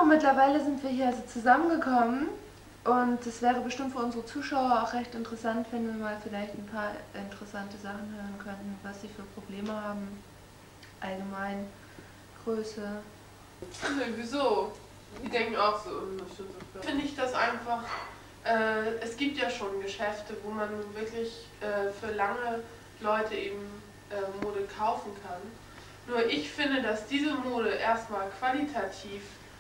mittlerweile sind wir hier also zusammengekommen und es wäre bestimmt für unsere Zuschauer auch recht interessant, wenn wir mal vielleicht ein paar interessante Sachen hören könnten, was sie für Probleme haben. Allgemein, Größe. Nee, wieso? Die denken auch so, finde ich das einfach, es gibt ja schon Geschäfte, wo man wirklich für lange Leute eben Mode kaufen kann. Nur ich finde, dass diese Mode erstmal qualitativ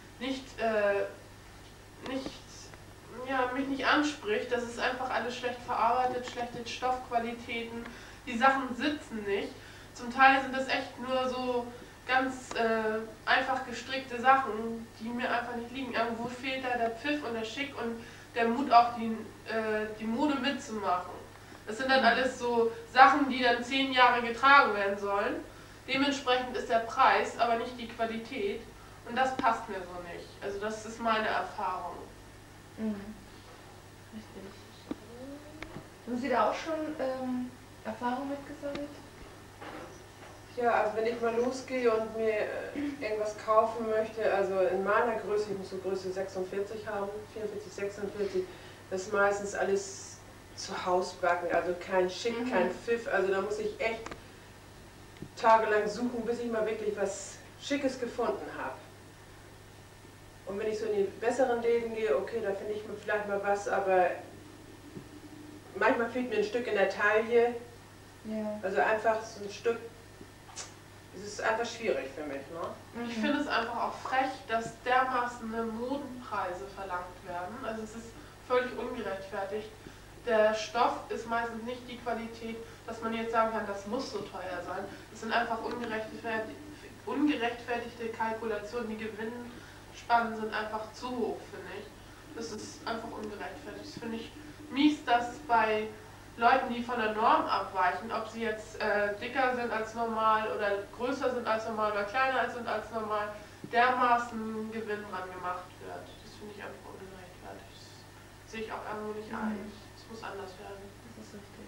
mich nicht anspricht. Das ist einfach alles schlecht verarbeitet, schlechte Stoffqualitäten, die Sachen sitzen nicht. Zum Teil sind das echt nur so ganz einfach gestrickte Sachen, die mir einfach nicht liegen. Irgendwo fehlt da der Pfiff und der Schick und der Mut auch die Mode mitzumachen. Das sind dann alles so Sachen, die dann 10 Jahre getragen werden sollen. Dementsprechend ist der Preis, aber nicht die Qualität. Und das passt mir so nicht. Also das ist meine Erfahrung. Mhm. Richtig. Haben Sie da auch schon Erfahrung mitgesammelt? Ja, also wenn ich mal losgehe und mir irgendwas kaufen möchte, also in meiner Größe, ich muss so Größe 46 haben, 44, 46, das ist meistens alles zu Hausbacken, also kein Schick, kein Pfiff, also da muss ich echt tagelang suchen, bis ich mal wirklich was Schickes gefunden habe. Und wenn ich so in die besseren Läden gehe, okay, da finde ich mir vielleicht mal was, aber manchmal fehlt mir ein Stück in der Taille, Ja. also einfach so ein Stück. Es ist einfach schwierig für mich, ne? Ich finde es einfach auch frech, dass dermaßen Modenpreise verlangt werden. Also es ist völlig ungerechtfertigt. Der Stoff ist meistens nicht die Qualität, dass man jetzt sagen kann, das muss so teuer sein. Das sind einfach ungerechtfertigte Kalkulationen. Die Gewinnspannen sind einfach zu hoch, finde ich. Das ist einfach ungerechtfertigt. Das finde ich mies, dass bei Leuten, die von der Norm abweichen, ob sie jetzt dicker sind als normal oder größer sind als normal oder kleiner sind als normal, dermaßen Gewinn dran gemacht wird. Das finde ich einfach ungerechtfertigt. Das sehe ich auch irgendwo nicht ein. Es muss anders werden. Das ist richtig.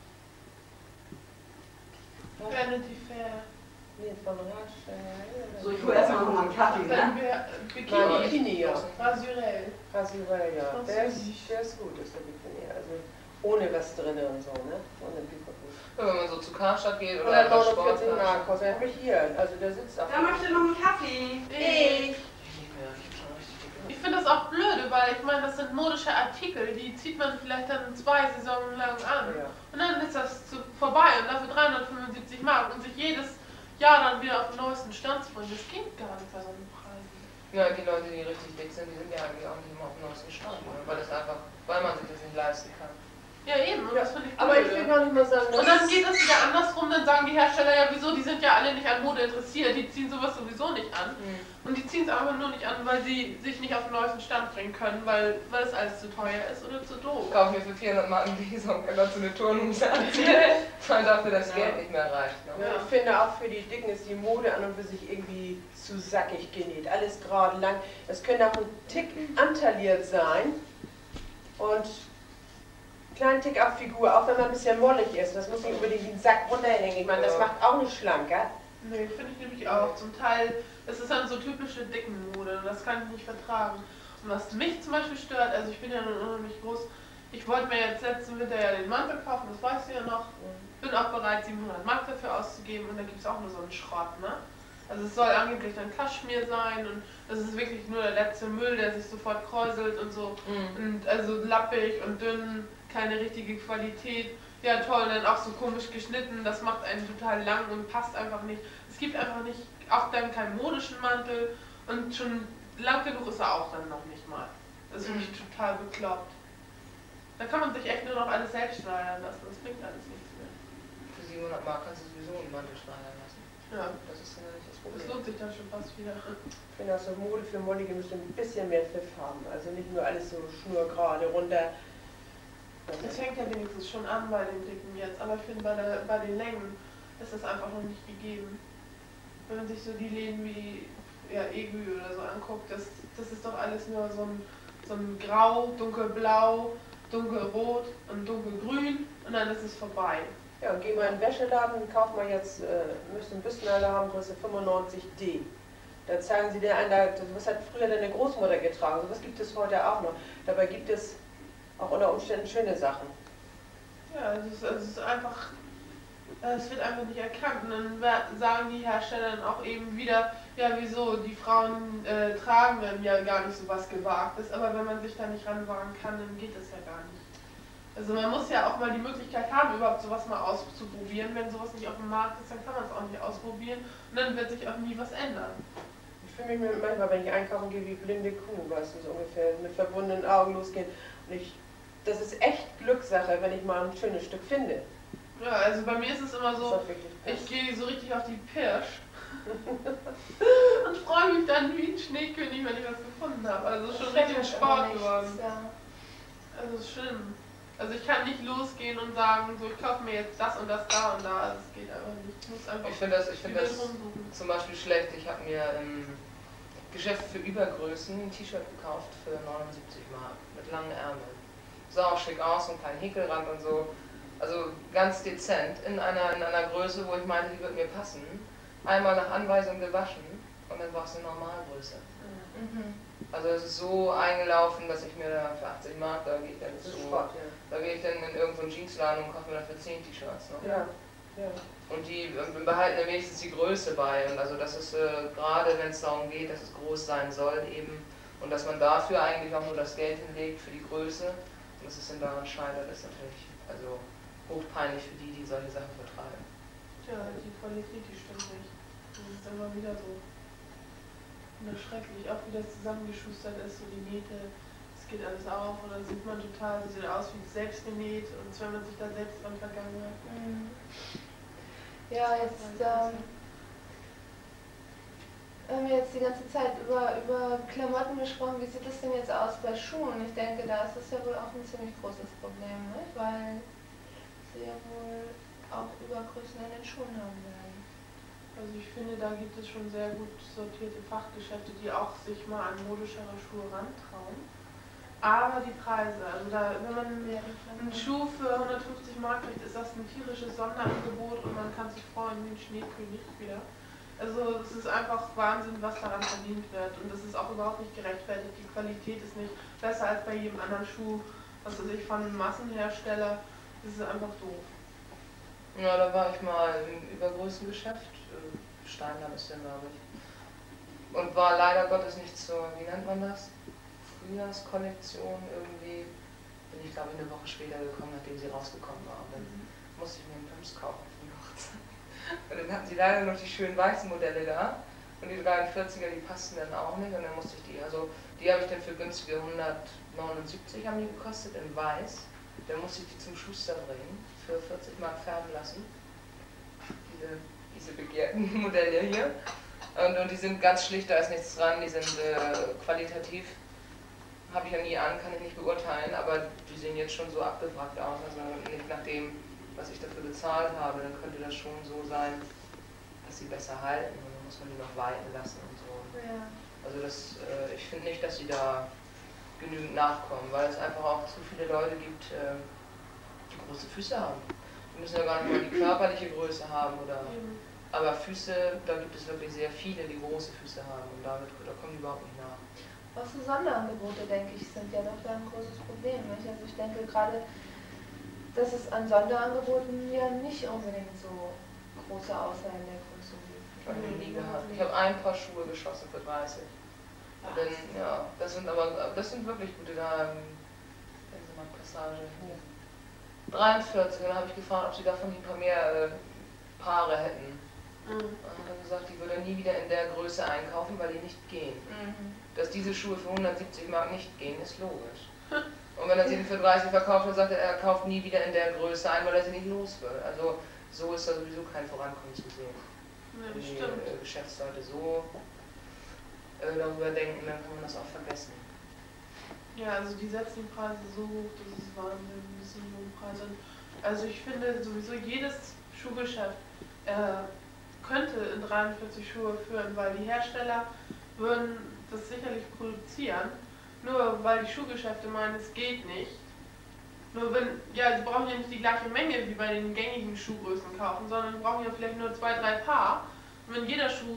Vanity Fair. Nee, von Rasch. So, ich hole erstmal noch mal einen Kaffee, Dann ne? Bikini, ja. Rasurell. Rasurell, ja. Der ist gut, ist der Bikini. Also ohne was drin und so, ne? Ohne Bikini. Ja, wenn man so zu Karstadt geht oder 149 Mark kostet. Er hat mich hier, also der sitzt auch. Wer möchte noch einen Kaffee? Ich finde das auch blöde, weil ich meine, das sind modische Artikel, die zieht man vielleicht dann 2 Saisonen lang an. Ja. Und dann ist das vorbei und dafür 375 Mark und sich jedes Jahr dann wieder auf den neuesten Stand zu bringen. Das geht gar nicht bei so einem Preis. Ja, die Leute, die richtig dick sind, die sind ja eigentlich auch nicht immer auf dem neuesten Stand, ne? Weil man sich das nicht leisten kann. Ja eben, und das finde ich blöd. Aber ich will gar nicht mal sagen, und dann geht es wieder andersrum, dann sagen die Hersteller ja wieso, die sind ja alle nicht an Mode interessiert, die ziehen sowas sowieso nicht an. Und die ziehen es einfach nur nicht an, weil sie sich nicht auf den neuesten Stand bringen können, weil es alles zu teuer ist oder zu doof. Ich kaufe mir für 400 Mark einen Gläser und kann dazu eine Turnhose anziehen, weil dafür das Geld nicht mehr reicht. Ne? Ja, ich finde auch für die Dicken ist die Mode an und für sich irgendwie zu sackig genäht. Alles gerade lang. Es könnte auch ein Tick antailliert sein und kleinen Tick auf Figur, auch wenn man ein bisschen mollig ist. Das muss nicht unbedingt wie ein Sack runterhängen. Ich meine, das macht auch nicht schlanker. Nee, finde ich nämlich auch. Zum Teil, es ist dann so typische Dickenmode, das kann ich nicht vertragen. Und was mich zum Beispiel stört, also ich bin ja nun unheimlich groß, ich wollte mir jetzt letzten Winter ja den Mantel kaufen, das weißt du ja noch. Bin auch bereit, 700 Mark dafür auszugeben und da gibt es auch nur so einen Schrott, ne? Also es soll angeblich dann Kaschmir sein und das ist wirklich nur der letzte Müll, der sich sofort kräuselt und so. Und also lappig und dünn, keine richtige Qualität. Ja toll, und dann auch so komisch geschnitten, das macht einen total lang und passt einfach nicht. Es gibt einfach nicht, auch dann keinen modischen Mantel und schon lang genug ist er auch dann noch nicht mal. Das finde ich total bekloppt. Da kann man sich echt nur noch alles selbst schneidern lassen, das bringt alles nichts mehr. Für 700 Mark kannst du sowieso einen Mantel schneidern lassen. Ja, Das ist ja nicht das das Problem. lohnt sich dann schon fast wieder. Ich finde auch so Mode für Mollige müsste ein bisschen mehr Pfiff haben. Also nicht nur alles so schnurgerade runter. Es fängt ja wenigstens schon an bei den Dicken jetzt, aber ich finde bei den Längen ist das einfach noch nicht gegeben. Wenn man sich so die Läden wie ja, Egü oder so anguckt, das ist doch alles nur so ein Grau, dunkelblau, dunkelrot und dunkelgrün und dann ist es vorbei. Ja, gehen wir in den Wäscheladen, kaufen wir jetzt, müssen ein bisschen alle haben, Größe 95D. Da zeigen sie dir an, was hat früher deine Großmutter getragen. So was gibt es heute auch noch. Dabei gibt es auch unter Umständen schöne Sachen. Ja, es ist einfach, es wird einfach nicht erkannt. Und dann sagen die Hersteller dann auch eben wieder, ja wieso, die Frauen tragen dann ja gar nicht so was Gewagtes, aber wenn man sich da nicht ranwagen kann, dann geht das ja gar nicht. Also man muss ja auch mal die Möglichkeit haben, überhaupt sowas mal auszuprobieren. Wenn sowas nicht auf dem Markt ist, dann kann man es auch nicht ausprobieren und dann wird sich auch nie was ändern. Ich fühle mich manchmal, wenn ich einkaufen gehe, wie blinde Kuh, weißt du, so ungefähr, mit verbundenen Augen losgehen. Und das ist echt Glückssache, wenn ich mal ein schönes Stück finde. Ja, also bei mir ist es immer so, ich gehe so richtig auf die Pirsch und freue mich dann wie ein Schneekönig, wenn ich was gefunden habe. Also schon richtig Sport geworden. Ja. Also es ist schlimm. Also ich kann nicht losgehen und sagen, so ich kaufe mir jetzt das und das da und da. Also es geht einfach nicht. Ich muss einfach Ich finde das zum Beispiel schlecht. Ich habe mir im Geschäft für Übergrößen ein T-Shirt gekauft für 79 Mark mit langen Ärmeln. Sah auch schick aus, so einen kleinen Häkelrand und so. Also ganz dezent, in einer Größe, wo ich meinte, die wird mir passen. Einmal nach Anweisung gewaschen und dann war es eine Normalgröße. Mhm. Also es ist so eingelaufen, dass ich mir da für 80 Mark, da gehe ich dann da gehe ich dann in irgendeinen Jeansladen und kaufe mir dafür 10 T-Shirts. Ne? Ja, ja. Und die behalten dann wenigstens die Größe bei. Und also das ist gerade, wenn es darum geht, dass es groß sein soll eben und dass man dafür eigentlich auch nur das Geld hinlegt für die Größe. Und dass es dann daran scheitert, ist natürlich also hochpeinlich für die, die solche Sachen vertreiben. Ja, die Qualität, die stimmt nicht. Das ist immer wieder so. Und das ist schrecklich, auch wie das zusammengeschustert ist, so die Nähte, es geht alles auf und dann sieht man total, sieht aus wie selbst genäht und wenn man sich da selbst dran vergangen hat. Mhm. Ja, jetzt haben wir jetzt die ganze Zeit über Klamotten gesprochen. Wie sieht das denn jetzt aus bei Schuhen? Ich denke, da ist das ja wohl auch ein ziemlich großes Problem, ne? Weil sie ja wohl auch Übergrößen in den Schuhen haben werden. Also ich finde, da gibt es schon sehr gut sortierte Fachgeschäfte, die auch sich mal an modischere Schuhe rantrauen. Aber die Preise, also da, wenn man einen Schuh für 150 Mark kriegt, ist das ein tierisches Sonderangebot und man kann sich freuen wie ein Schneekönig wieder. Also es ist einfach Wahnsinn, was daran verdient wird und das ist auch überhaupt nicht gerechtfertigt. Die Qualität ist nicht besser als bei jedem anderen Schuh, was weiß ich, von einem Massenhersteller. Das ist einfach doof. Ja, da war ich mal im Übergrößengeschäft, Steinheim ist der, glaube ich. Und war leider Gottes nicht zur, wie nennt man das? Frühjahrskollektion irgendwie. Bin ich glaube ich eine Woche später gekommen, nachdem sie rausgekommen war. Und dann musste ich mir einen Pumps kaufen für die Hochzeit. Und dann hatten sie leider noch die schönen weißen Modelle da. Und die 43er, die passten dann auch nicht. Und dann musste ich die, also die habe ich dann für günstige 179 haben die gekostet in weiß. Dann musste ich die zum Schuster bringen, für 40 Mark färben lassen. Diese begehrten Modelle hier. Und die sind ganz schlicht, da ist nichts dran, die sind qualitativ, habe ich ja nie an, kann ich nicht beurteilen, aber die sehen jetzt schon so abgewrackt aus, also nicht nach dem, was ich dafür bezahlt habe, dann könnte das schon so sein, dass sie besser halten und dann muss man die noch weiten lassen und so. Ja. Also ich finde nicht, dass sie da genügend nachkommen, weil es einfach auch zu viele Leute gibt, die große Füße haben. Die müssen ja gar nicht mal die körperliche Größe haben, aber Füße, da gibt es wirklich sehr viele, die große Füße haben und da kommen die überhaupt nicht nach. Auch so Sonderangebote, denke ich, sind ja doch da ein großes Problem. Nicht? Also ich denke gerade, dass es an Sonderangeboten ja nicht unbedingt so große Auswahl in der Größe gibt. Ich habe nie gehabt. Ich habe ein Paar Schuhe geschossen für 30. Und dann, ja, das sind wirklich gute, da, wenn Sie mal Passage hier. 43, dann habe ich gefragt, ob sie davon ein paar mehr Paare hätten. Und dann gesagt, die würde er nie wieder in der Größe einkaufen, weil die nicht gehen. Dass diese Schuhe für 170 Mark nicht gehen, ist logisch. Und wenn er sie für 30 verkauft, dann sagt er kauft nie wieder in der Größe ein, weil er sie nicht los wird. Also so ist da sowieso kein Vorankommen zu sehen. Ja, Wenn das die stimmt. Geschäftsleute so darüber denken, dann kann man das auch vergessen. Ja, also die setzen die Preise so hoch, das ist Wahnsinn, das sind hohe Preise. Also ich finde sowieso jedes Schuhgeschäft könnte in 43 Schuhe führen, weil die Hersteller würden das sicherlich produzieren, nur weil die Schuhgeschäfte meinen, es geht nicht. Nur wenn, ja, sie brauchen ja nicht die gleiche Menge wie bei den gängigen Schuhgrößen kaufen, sondern brauchen ja vielleicht nur 2, 3 Paar. Und wenn jeder Schuh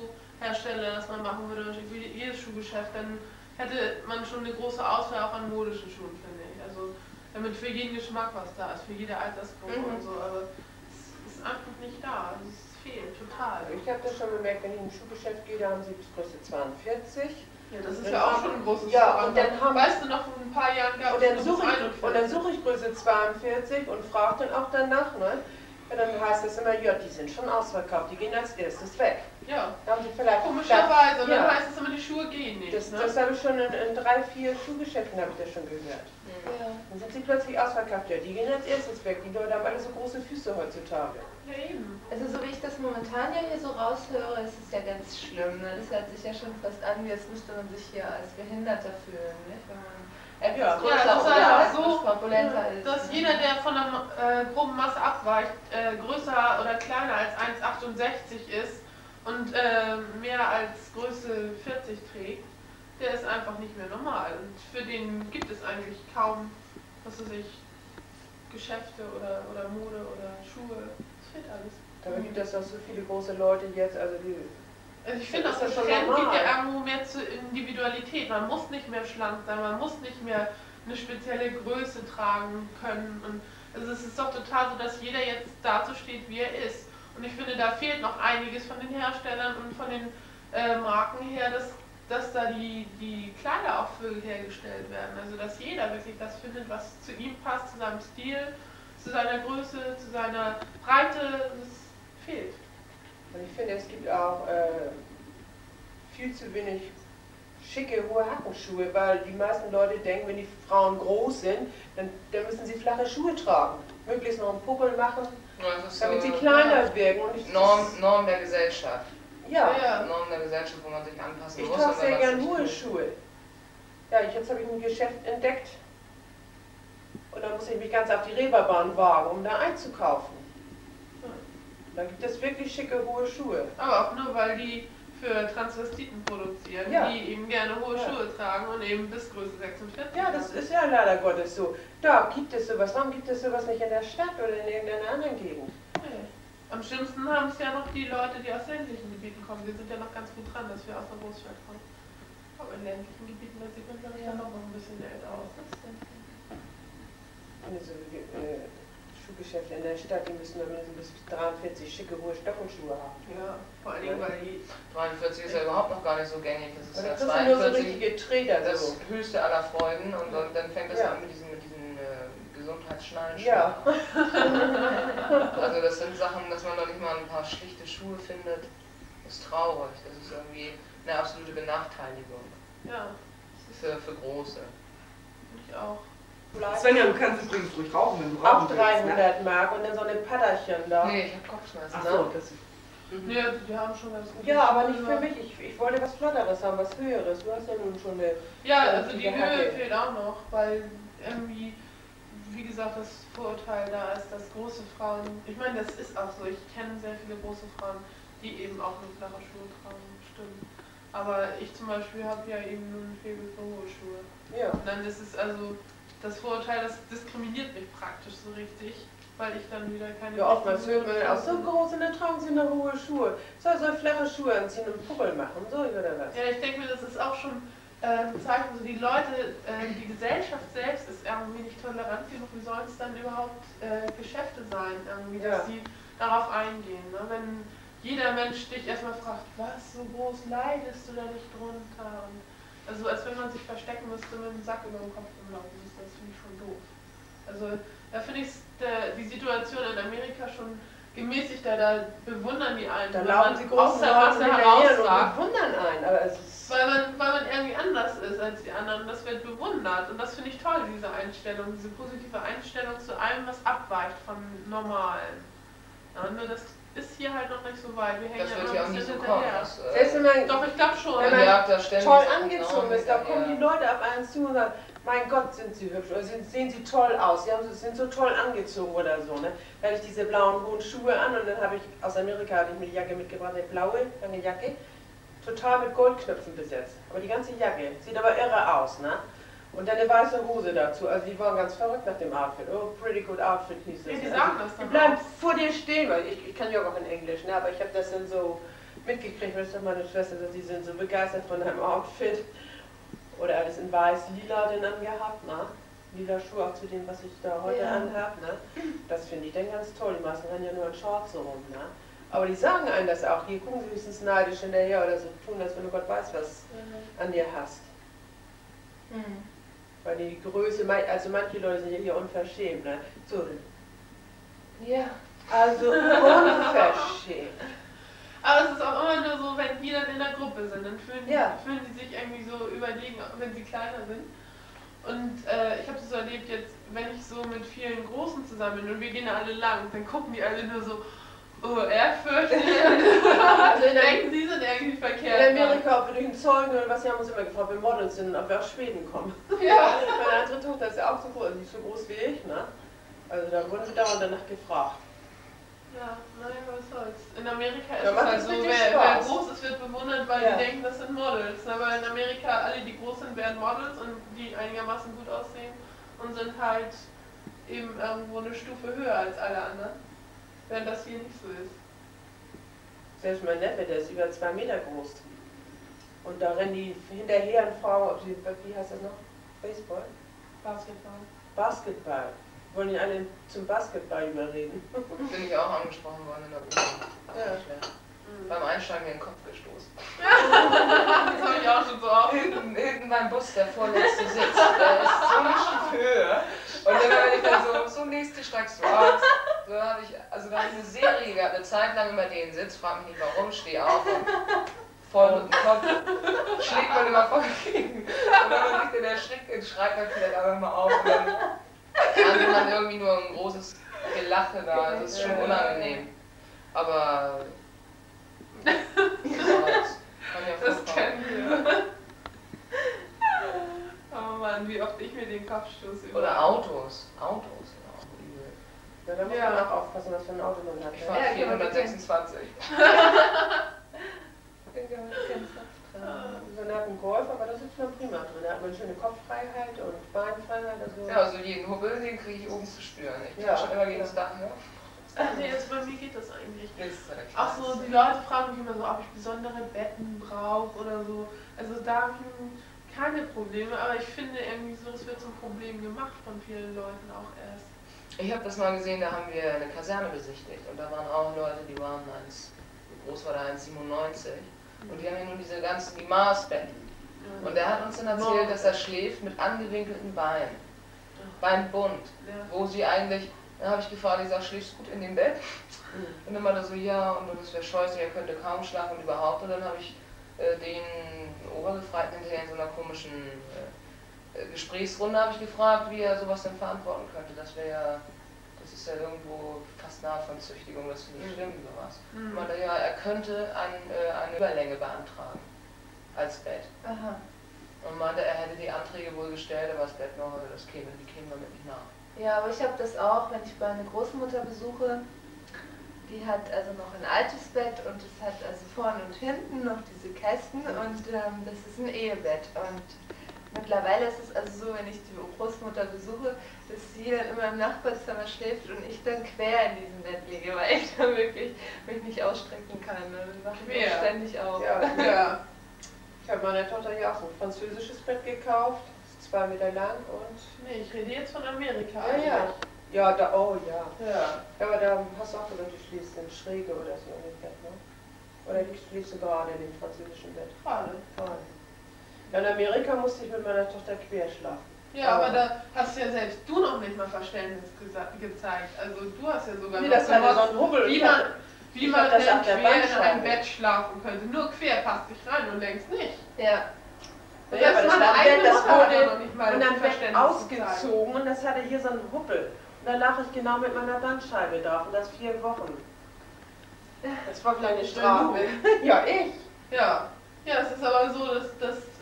Hersteller das mal machen würde, wie jedes Schuhgeschäft, dann hätte man schon eine große Auswahl auch an modischen Schuhen, finde ich. Also damit für jeden Geschmack was da ist, für jede Altersgruppe und so, aber es ist einfach nicht da. Also es fehlt total. Ich habe das schon bemerkt, wenn ich in ein Schuhgeschäft gehe, da haben sie bis Größe 42. Ja, das ist ja auch schon ein großes Ja, und dann haben, weißt du noch, vor ein paar Jahren gab und dann es suche noch ich Größe 42 und frage dann auch danach, ne? Ja, dann heißt es immer, ja, die sind schon ausverkauft, die gehen als erstes weg. Ja, Da haben sie vielleicht komischerweise. Und dann ja. heißt es immer, die Schuhe gehen nicht. Das, Ne? das habe ich schon in 3, 4 Schuhgeschäften habe ich das schon gehört. Ja. Dann sind sie plötzlich ausverkauft. Ja, die gehen als erstes weg. Die Leute haben alle so große Füße heutzutage. Ja, eben. Also so wie ich das momentan ja hier so raushöre, ist es ja ganz schlimm. Ne? Das hört sich ja schon fast an, als müsste man sich hier als Behinderter fühlen, nicht? Wenn man etwas größer Ja, das ist oder einfach etwas so, korpulenter ist. dass jeder, der von der groben Masse abweicht, größer oder kleiner als 1,68 ist und mehr als Größe 40 trägt, der ist einfach nicht mehr normal. Und für den gibt es eigentlich kaum, was weiß ich, Geschäfte oder Mode oder Schuhe. Es fehlt alles. Dabei gibt es auch so viele große Leute jetzt, also die. Also ich finde, Das das ist ja schon Trend geht normal. ja irgendwo mehr zur Individualität. Man muss nicht mehr schlank sein, man muss nicht mehr eine spezielle Größe tragen können. Und also es ist doch total so, dass jeder jetzt dazu steht, wie er ist. Und ich finde, da fehlt noch einiges von den Herstellern und von den Marken her, dass da die Kleider auch für hergestellt werden. Also dass jeder wirklich das findet, was zu ihm passt, zu seinem Stil, zu seiner Größe, zu seiner Breite. Das fehlt. Und ich finde, es gibt auch viel zu wenig schicke, hohe Hackenschuhe, weil die meisten Leute denken, wenn die Frauen groß sind, dann müssen sie flache Schuhe tragen. Möglichst noch einen Puckel machen, Ja, das ist damit so sie kleiner wirken. Und Norm der Gesellschaft. Ja, Norm der Gesellschaft, wo man sich anpassen ich muss. trage und wenn sehr man gern sich hohe fühlt. Schuhe. Ja, jetzt habe ich ein Geschäft entdeckt. Und dann muss ich mich ganz auf die Reeperbahn wagen, um da einzukaufen. Da gibt es wirklich schicke, hohe Schuhe. Aber auch nur, weil die für Transvestiten produzieren, Ja. die eben gerne hohe Ja. Schuhe tragen und eben bis Größe 46. Ja, das ist ja leider Gottes so. Da gibt es sowas. Warum gibt es sowas nicht in der Stadt oder in irgendeiner anderen Gegend? Nee. Am schlimmsten haben es ja noch die Leute, die aus ländlichen Gebieten kommen. Wir sind ja noch ganz gut dran, dass wir aus der Großstadt kommen. Aber in ländlichen Gebieten, da sieht man, glaube ich, dann noch ein bisschen älter aus. Also, Schuhgeschäfte in der Stadt, die müssen mindestens bis 43 schicke, hohe Stoffelschuhe haben. Ja, vor allen Dingen, weil die 43 ist ja überhaupt noch gar nicht so gängig. Das ist Aber ja da kriegst du nur so 42 richtige Treter. das So. höchste aller Freuden und dann fängt das Ja. an mit diesen Gesundheitsschnallen. Ja. Also das sind Sachen, dass man noch nicht mal ein paar schlichte Schuhe findet, ist traurig. Das ist irgendwie eine absolute Benachteiligung ja, für Große. ich auch. Svenja, du kannst übrigens ruhig rauchen, wenn du Auch rauchen willst. Ne? 300 Mark und dann so eine Patterchen da. Nee, ich habe Kopfschmerzen. Ach so, das Nee, die haben schon ganz gut. Ja, aber nicht für mich. Ich wollte was Flotteres haben, was Höheres. Du hast ja nun schon eine. Ja, also die vernünftige Höhe Hacke. fehlt auch noch, weil irgendwie, wie gesagt, das Vorurteil da ist, dass große Frauen, ich meine, das ist auch so, ich kenne sehr viele große Frauen, die eben auch nur flache Schuhe tragen, stimmt. Aber ich zum Beispiel habe ja eben nur einen Faible für hohe Schuhe. Ja. Und dann ist es also, das Vorurteil, das diskriminiert mich praktisch so richtig, weil ich dann wieder keine... Ja, oftmals hört man auch so groß und dann tragen sie noch hohe Schuhe. Soll flache Schuhe anziehen und einen Puckel machen, so oder was? Ja, ich denke mir, das ist auch schon ein Zeichen, so die Leute, die Gesellschaft selbst ist irgendwie nicht tolerant genug, wie sollen es dann überhaupt Geschäfte sein, irgendwie, dass sie darauf eingehen. Ne? Wenn jeder Mensch dich erstmal fragt, was, so groß leidest du da nicht drunter? Und also als wenn man sich verstecken müsste mit einem Sack über dem Kopf rumlaufen müsste, das finde ich schon doof. Also da finde ich die Situation in Amerika schon gemäßigter, da bewundern die einen, Da wenn laufen man sie aus großen der Masse herausragt. und bewundern einen, aber es ist... Weil man irgendwie anders ist als die anderen. Das wird bewundert. Und das finde ich toll, diese Einstellung, diese positive Einstellung zu allem, was abweicht vom Normalen. Ja, nur das ist hier halt noch nicht so weit. Wir hängen Das ja wird immer ja auch ein nie bisschen so kommen. hinterher. Selbst wenn man Doch, ich glaube schon. Wenn Man man jagt da ständig toll Sachen angezogen raus, ist, da kommen ja. die Leute auf einen zu und sagen, mein Gott, sind sie hübsch oder sehen sie toll aus, sind so toll angezogen oder so. Ne? Da hatte ich diese blauen hohen Schuhe an und dann habe ich, aus Amerika hatte ich mir die Jacke mitgebracht, eine blaue, lange Jacke, total mit Goldknöpfen besetzt. Aber die ganze Jacke, sieht aber irre aus, ne? Und dann eine weiße Hose dazu, also die waren ganz verrückt nach dem Outfit. Oh, pretty good outfit hieß das. Ja, die Also, sagen das die dann bleiben auch. vor dir stehen, weil ich kann ja auch in Englisch, ne? Aber ich habe das dann so mitgekriegt, weil ich doch meine Schwester, dass die sind so begeistert von deinem Outfit. Oder alles in weiß-lila denn angehabt, ne? Lila Schuhe auch zu dem, was ich da heute anhabe, ne? Das finde ich dann ganz toll. Die meisten rennen ja nur in Shorts so rum, ne? Aber die sagen einem das auch. Hier gucken sie höchstens neidisch hinterher oder so tun, als wenn du Gott weiß, was an dir hast. Mhm. Weil die Größe, also manche Leute sind ja hier unverschämt, ne? So. Ja. Also unverschämt. Aber es ist auch immer nur so, wenn die dann in der Gruppe sind, dann fühlen die sich irgendwie so überlegen, wenn sie kleiner sind. Und ich habe das so erlebt jetzt, wenn ich so mit vielen Großen zusammen bin und wir gehen alle lang, dann gucken die alle nur so, oh, ehrfürchtig. Also denken, sie sind irgendwie verkehrt. In Amerika, ob wir durch den Zeugen oder was, haben uns immer gefragt, ob wir Models sind und ob wir aus Schweden kommen. Ja. Meine andere Tochter ist ja auch so groß, nicht so groß wie ich, ne? Also da wurden wir dauernd danach gefragt. Ja, nein, was soll's. In Amerika ist Ja, es halt so, wer groß ist, wird bewundert, weil die denken, das sind Models. Aber in Amerika, alle, die groß sind, werden Models und die einigermaßen gut aussehen und sind halt eben irgendwo eine Stufe höher als alle anderen. Während das hier nicht so ist. Selbst mein Neffe, der ist über 2 Meter groß. Und da rennen die hinterher und fragen, ob sie, wie heißt das noch? Baseball? Basketball. Wollen die alle zum Basketball überreden? Bin ich auch angesprochen worden in der U-Bahn. Ja. Beim Einsteigen in den Kopf gestoßen. Das habe ich auch schon so oft. Hinten beim Bus, der vorletzte Sitz, der ist so eine Stufe höher. Und dann bin ich dann so nächste steigst du aus. So da habe ich eine Serie gehabt, eine Zeit lang über den Sitz, frag mich nicht warum, stehe auf und voll mit dem Kopf schlägt man immer voll gegen. Und wenn man sich dann erschrickt, schreit man vielleicht einfach mal auf. Und dann hat man irgendwie nur ein großes Gelache da, das ist schon unangenehm. Aber das kennen wir. Oh Mann, wie oft ich mir den Kopf stoße. Oder Autos. Autos sind auch übel. Ja, da muss man auch aufpassen, was für ein Auto man hat. Ich fahre 426. So hat einen Golf, aber da sitzt man prima drin. Da hat man schöne Kopffreiheit und Beinfreiheit. Also ja, also jeden Hubbel, den kriege ich oben zu spüren. Ich kann schon immer gegen das Dach, ne? Ach nee, jetzt bei mir geht das eigentlich. Ach Auch so, die Leute fragen mich immer so, ob ich besondere Betten brauche oder so. Also da habe ich keine Probleme, aber ich finde irgendwie so, es wird zum Problem gemacht von vielen Leuten auch erst. Ich habe das mal gesehen, da haben wir eine Kaserne besichtigt und da waren auch Leute, die waren wie groß war der, 1,97 und die haben ja nun die Maßbetten. Und der hat uns dann erzählt, dass er schläft mit angewinkelten Beinen, beinbunt, wo sie eigentlich. Dann habe ich gefragt, ich sage, schläfst du gut in dem Bett? Und dann meinte er so, ja, und das wäre scheußlich, er könnte kaum schlafen und überhaupt. Und dann habe ich den Obergefreiten hinterher in so einer komischen Gesprächsrunde habe ich gefragt, wie er sowas denn verantworten könnte. Das ist ja irgendwo fast nahe von Züchtigung, das finde ich schlimm, sowas. Und meinte, ja, er könnte eine Überlänge beantragen als Bett. Aha. Und meinte, er hätte die Anträge wohl gestellt, aber das Bett noch, die kämen damit nicht nach. Ja, aber ich habe das auch, wenn ich meine Großmutter besuche, die hat also noch ein altes Bett und es hat also vorne und hinten noch diese Kästen und das ist ein Ehebett. Und mittlerweile ist es also so, wenn ich die Großmutter besuche, dass sie dann immer im Nachbarzimmer schläft und ich dann quer in diesem Bett liege, weil ich dann wirklich mich nicht ausstrecken kann. Und dann mache ich mich ständig auf. Ja. Ich habe meiner Tochter hier auch so ein französisches Bett gekauft. 2 Meter lang und... Nee, ich rede jetzt von Amerika. Ja, ja. Aber da hast du auch gesagt, du schläfst in Schräge oder so in dem Bett, ne? Oder schläfst du gerade in dem französischen Bett? Gerade. Ja, in Amerika musste ich mit meiner Tochter quer schlafen. Ja, aber da hast ja selbst du noch nicht mal Verständnis gezeigt. Also du hast ja sogar noch das war so ein Hubbel. Wie man denn quer in ein Bett schlafen könnte. Nur quer passt sich rein und längst nicht. Ja. Ja, aber das war Bett, das wurde und dann Bett ausgezogen und das hatte hier so einen Hubbel. Und da lag ich genau mit meiner Bandscheibe drauf und das 4 Wochen. Das war vielleicht eine Strafe. Ja, ich. Ja, es ist aber so, dass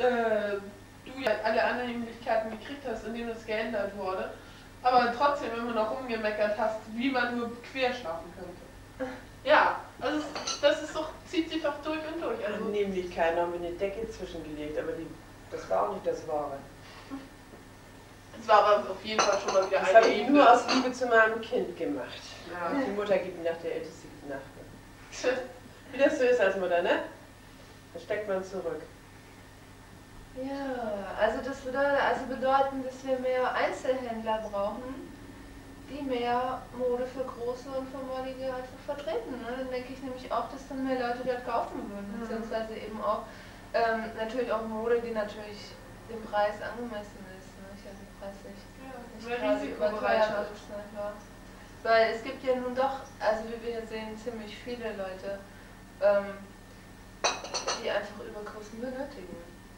du ja alle Annehmlichkeiten gekriegt hast, indem das geändert wurde. Aber trotzdem immer noch rumgemeckert hast, wie man nur quer schlafen könnte. Ja, also zieht sich doch durch und durch. Also Annehmlichkeiten haben wir eine Decke zwischengelegt, aber das war auch nicht das Wahre. Es war aber auf jeden Fall schon mal wieder das habe ich nur aus Liebe zu meinem Kind gemacht. Ja. Die Mutter gibt nach, der Älteste gibt nach. Wie das so ist als Mutter, ne? Da steckt man zurück. Ja, also das würde also bedeuten, dass wir mehr Einzelhändler brauchen, die mehr Mode für große und Formalige einfach vertreten. Ne? Dann denke ich nämlich auch, dass dann mehr Leute dort kaufen würden, beziehungsweise eben auch natürlich auch Mode, die natürlich dem Preis angemessen ist. Ne? Ich also preislich nicht quasi überteuert ist. Weil es gibt ja nun doch, also wie wir hier sehen, ziemlich viele Leute, die einfach Übergrößen benötigen.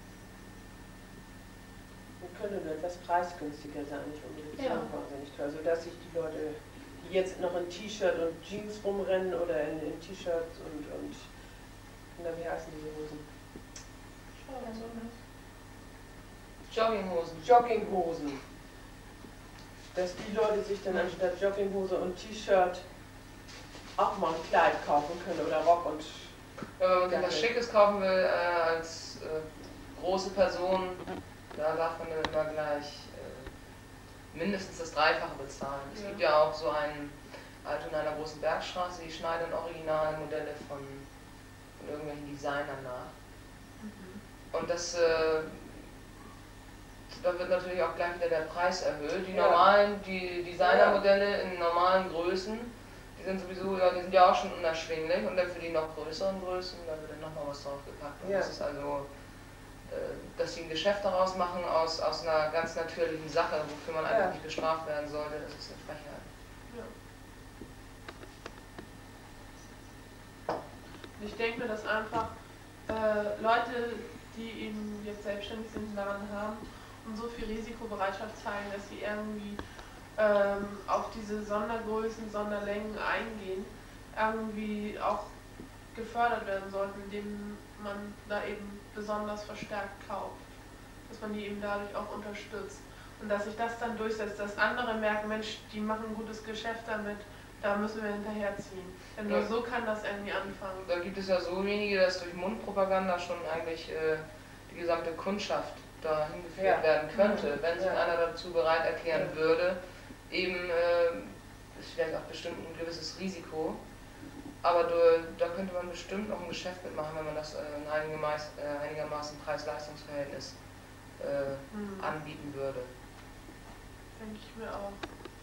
Wir können nur etwas preisgünstiger sein, nicht unbedingt wahnsinnig teuer, sodass sich die Leute, die jetzt noch in T-Shirt und Jeans rumrennen oder in T-Shirts und na, wie heißen diese Hosen? Jogginghosen. Jogginghosen. Dass die Leute sich dann anstatt Jogginghose und T-Shirt auch mal ein Kleid kaufen können oder Rock und... Wenn man sich was Schickes kaufen will als große Person, da darf man dann immer gleich mindestens das Dreifache bezahlen. Es gibt ja auch so einen in einer großen Bergstraße, die schneiden Originalmodelle von irgendwelchen Designern nach. Und das, da wird natürlich auch gleich wieder der Preis erhöht. Die normalen, die Designermodelle in normalen Größen, die sind sowieso, die sind ja auch schon unerschwinglich, und dann für die noch größeren Größen, da wird dann nochmal was draufgepackt. Und das ist also, dass sie ein Geschäft daraus machen aus einer ganz natürlichen Sache, wofür man einfach nicht bestraft werden sollte, das ist eine Frechheit. Ich denke mir, dass einfach Leute, die eben jetzt selbstständig sind, daran haben und so viel Risikobereitschaft zeigen, dass sie irgendwie auf diese Sondergrößen, Sonderlängen eingehen, irgendwie auch gefördert werden sollten, indem man da eben besonders verstärkt kauft, dass man die eben dadurch auch unterstützt und dass sich das dann durchsetzt, dass andere merken, Mensch, die machen ein gutes Geschäft damit, da müssen wir hinterherziehen. Denn nur so kann das irgendwie anfangen. Da gibt es ja so wenige, dass durch Mundpropaganda schon eigentlich die gesamte Kundschaft dahin geführt werden könnte, wenn sich einer dazu bereit erklären würde. Eben ist vielleicht auch bestimmt ein gewisses Risiko, aber da könnte man bestimmt noch ein Geschäft mitmachen, wenn man das in einigermaßen Preis-Leistungs-Verhältnis anbieten würde. Denke ich mir auch.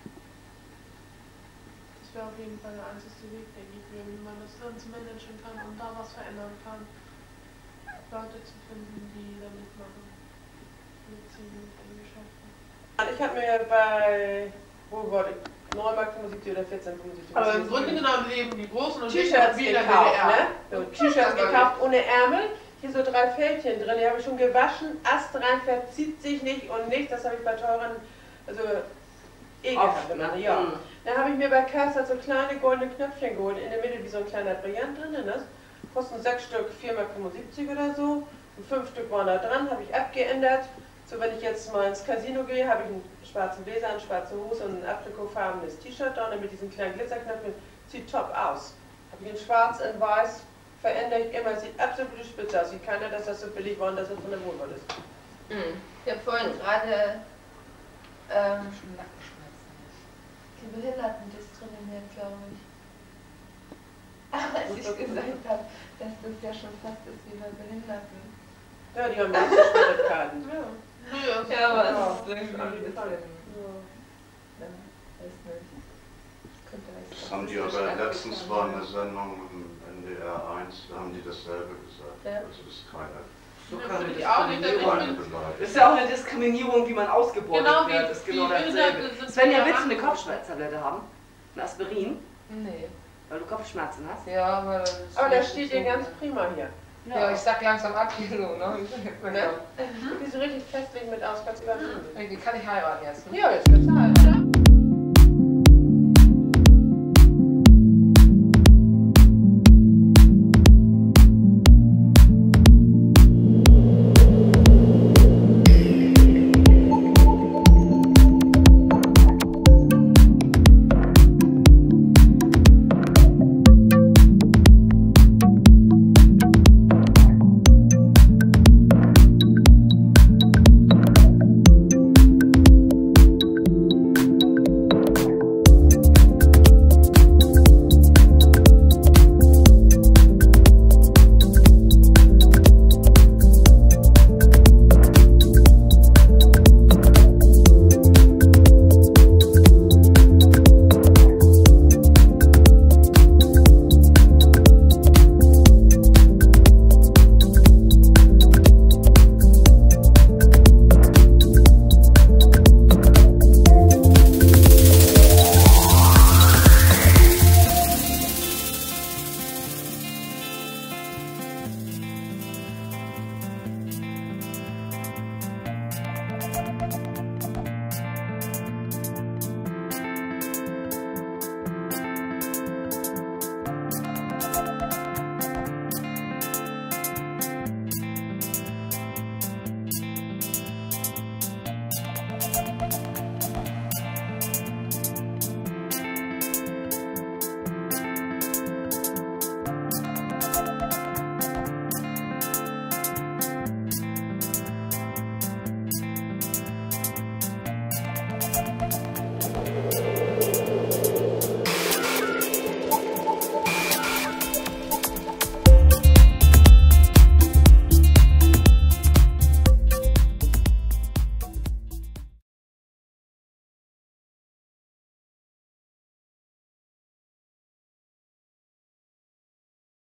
Das wäre auf jeden Fall der einzige Weg, denke ich mir, wie man das ganz managen kann und da was verändern kann. Leute zu finden, die da mitmachen. Mitziehen mit den Geschäften. Ich habe mir bei, wo war ich? 9,75 oder 14,75. Aber im Grunde genommen leben die großen und T-Shirts gekauft, ne? So, T-Shirts gekauft ohne Ärmel. Hier so 3 Fältchen drin, die habe ich schon gewaschen. Ast rein, verzieht sich nicht und nicht. Das habe ich bei teuren, also gehabt. Dann habe ich mir bei Kassa so kleine goldene Knöpfchen geholt, in der Mitte wie so ein kleiner Brillant drin. Ne? Kosten 6 Stück 4,75 oder so. Und 5 Stück waren da dran, habe ich abgeändert. So, wenn ich jetzt mal ins Casino gehe, habe ich einen schwarzen Blazer, eine schwarze Hose und ein aprikotfarbenes T-Shirt da und mit diesen kleinen Glitzerknöpfen. Sieht top aus. Habe ich in schwarz, in weiß, verändere ich immer, sieht absolut spitze aus. Sieht keiner, dass das so billig war und dass es von der Wohnwahl ist. Ich habe vorhin gerade die Behinderten diskriminiert, glaube ich. Als ich gesagt habe, dass das ja schon fast ist wie bei Behinderten. Ja, die haben manche Schwierigkeiten. Ja, aber es ist irgendwie ein bisschen... Das haben die aber letztens war eine Sendung im NDR 1, da haben die dasselbe gesagt. Also das ist keine... So kann ich auch nicht. Das ist ja auch eine Diskriminierung, wie man ausgebeutet wird. Das ist genau dasselbe. Svenja, willst du eine Kopfschmerztablette haben? Ein Aspirin? Nee. Weil du Kopfschmerzen hast? Ja, aber das steht dir ganz prima hier. Ja, ich sag langsam ab hier so, ne? Die ist richtig festlich mit aus. Die kann ich heiraten jetzt. Ne? Ja, jetzt bezahlt, oder?